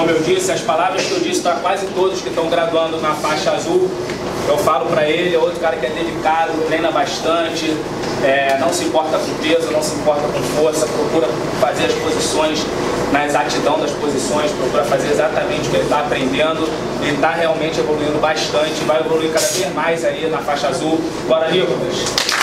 como eu disse, as palavras que eu disse para quase todos que estão graduando na faixa azul, eu falo para ele, é outro cara que é dedicado, treina bastante, não se importa com peso, não se importa com força, procura fazer as posições na exatidão das posições, procura fazer exatamente o que ele está aprendendo, ele está realmente evoluindo bastante, vai evoluir cada vez mais aí na faixa azul. Bora, Nicolas!